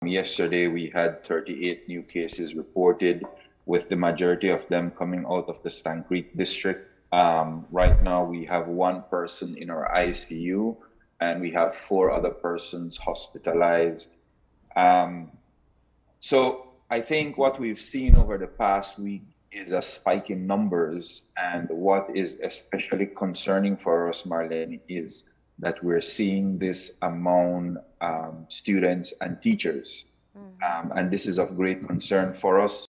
Yesterday, we had 38 new cases reported, with the majority of them coming out of the Stann Creek district. Right now, we have one person in our ICU, and we have 4 other persons hospitalized. So I think what we've seen over the past week is a spike in numbers. And what is especially concerning for us, Marlene, is that we're seeing this among students and teachers. And this is of great concern for us.